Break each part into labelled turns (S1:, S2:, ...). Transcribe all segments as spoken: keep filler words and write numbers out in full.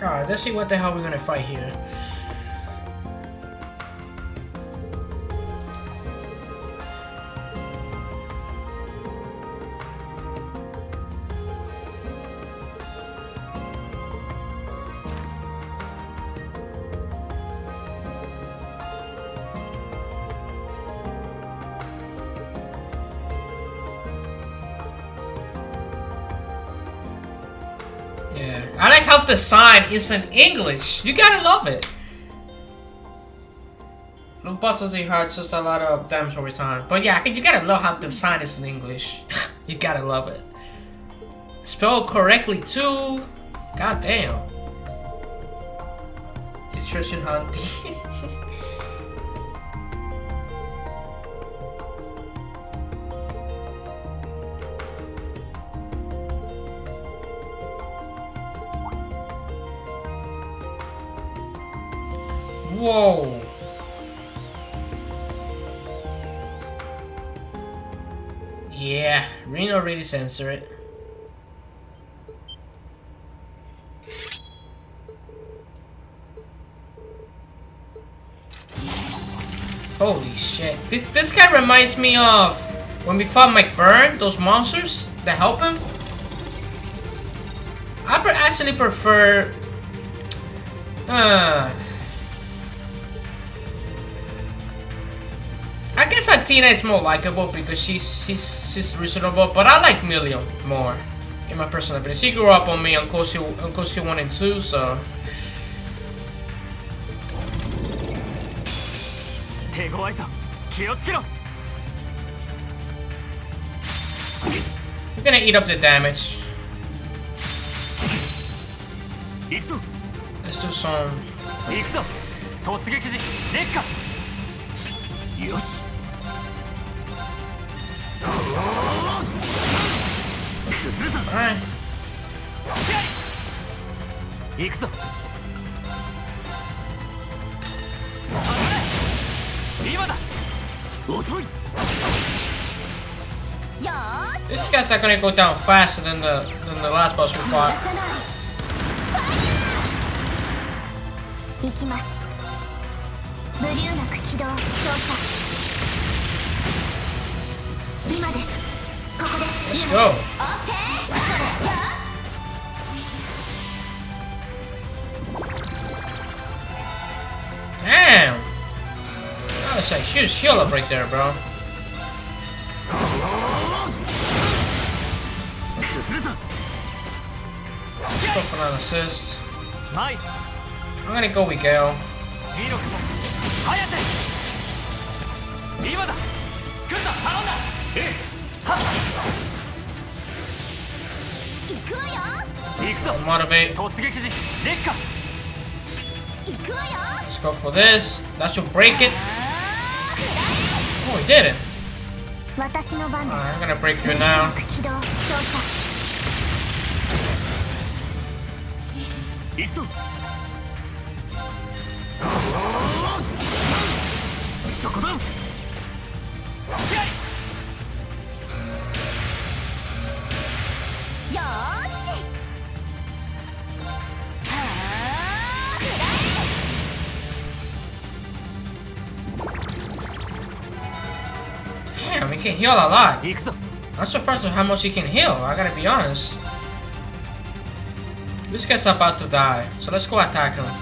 S1: Alright, let's see what the hell we're gonna fight here. I like how the sign is in English. You gotta love it. No bottles in heart, just a lot of damage over time. But yeah, you gotta love how the sign is in English. You gotta love it. Spelled correctly too. God damn. It's Tristan hunting. Whoa. Yeah, Rin already censored it. Holy shit. This this guy reminds me of when we fought McBurn, those monsters that help him. I pre actually prefer uh I guess Athena is more likable because she's she's she's reasonable, but I like Million more in my personal opinion. She grew up on me on Koshi on Koshi one and two, so we're gonna eat up the damage. Let's do some. Alright. These guys are gonna go down faster than the than the last boss we fought. Let's go. Damn. That was a huge heal up right there, bro. Go for an assist. I'm gonna go with Gale. Motivate. Let's go for this. That should break it. Oh, he did it. Alright, I'm gonna break you now. Damn, he can heal a lot. I'm surprised with how much he can heal, I gotta be honest. This guy's about to die, so let's go attack him.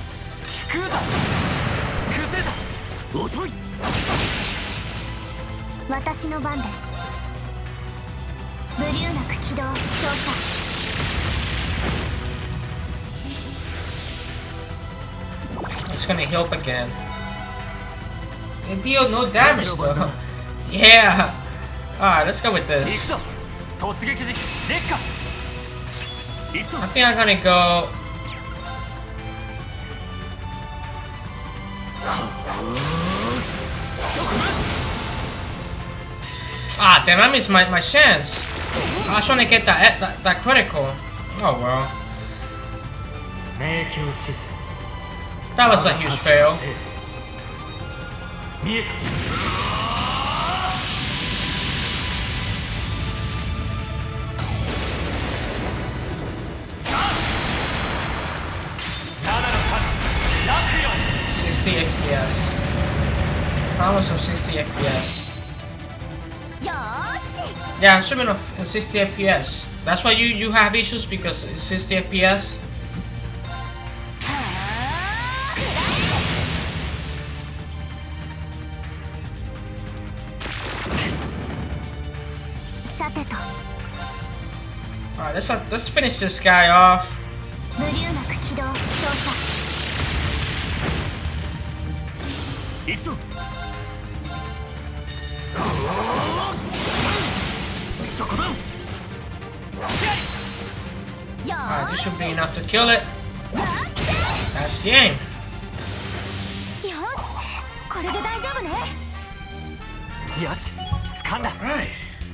S1: It's gonna heal up again. It deal no damage though. Yeah! Alright, let's go with this. I think I'm gonna go... Ah, damn, I missed my, my chance. I was trying to get that, that, that critical. Oh well. That was a huge fail. Promise of sixty F P S. Yeah, streaming of sixty F P S. That's why you you have issues, because it's sixty F P S. Alright, let's let's finish this guy off. Alright, this should be enough to kill it. That's the aim. Alright.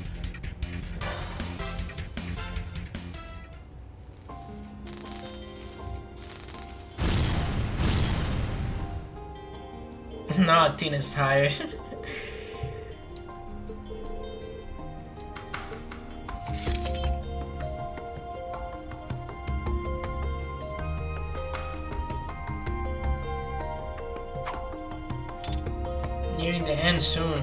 S1: No, Tina's tired. Nearing the end soon.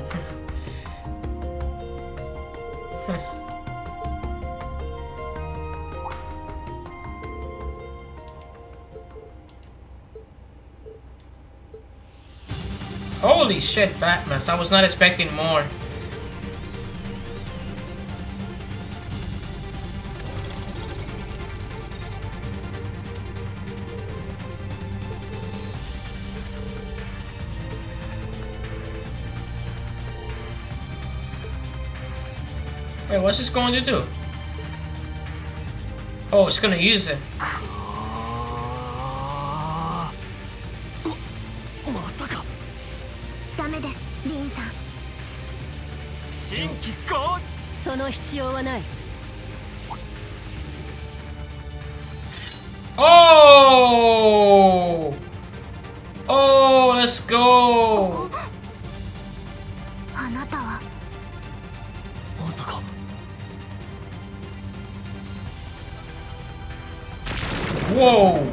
S1: Holy shit, Batman! I was not expecting more. Wait, what's this going to do? Oh, it's gonna use it. Oh! Oh, let's go! Whoa!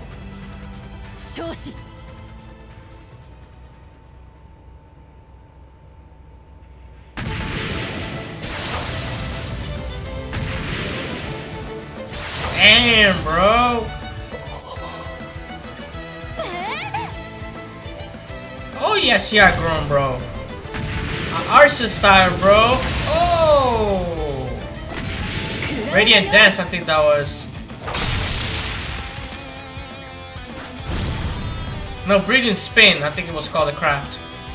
S1: Damn, bro! Oh yes, yeah, grown, bro. Uh, Archer style, bro. Oh! Radiant Dance, I think that was. No, Breathing Spin, I think it was called the craft.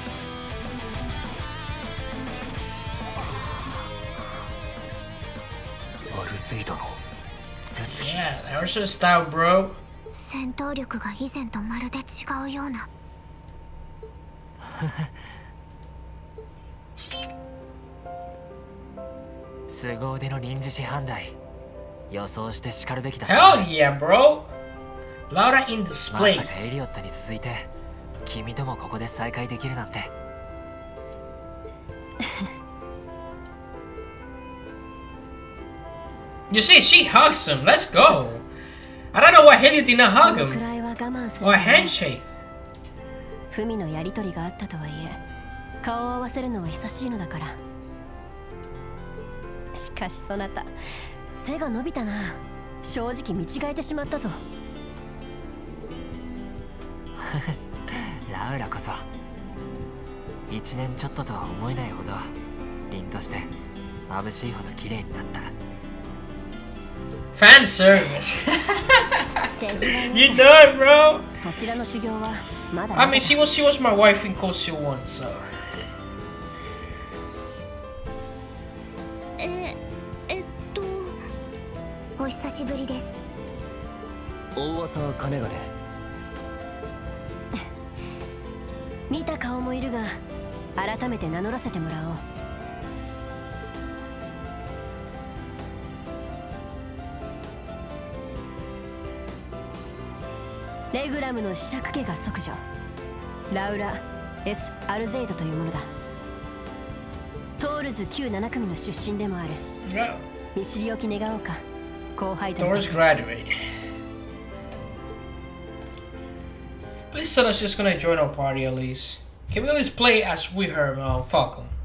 S1: Yeah, Archer style, bro.
S2: 戦闘力が以前とまるで違うような。
S3: 凄腕の臨時師範代。予想して叱るべきだ。
S1: Hell yeah, bro. Laura in display.
S3: まさかエリオットに続いて君ともここで再会できるなんて。
S1: You see, she hugs him. Let's go. I don't know why Helio did not hug him. Or a handshake.
S2: フミのやりとりがあったとはいえ、顔を合わせるのは久しいのだから。しかしそなた、背が伸びたな。正直見違えてしまったぞ。
S3: ラウラこそ一年ちょっととは思えないほど凛として眩しいほど綺麗になった。
S1: Fan service. You know it, bro. I mean, she was she was my wife in Cold Steel One, so.
S2: え、えっと、お久しぶりです。
S4: 大噂は金がね。
S2: 見た顔もいるが、改めて名乗らせてもらおう。レグラムの子爵家が即女、ラウラ・エス・アルゼイドというものだ。トールズ旧七組の出身でもある。見知りおき願おうか、後輩と。
S1: Doors graduate. Please tell us she's gonna join our party at least. Can we at least play as we her, man? Fuck 'em.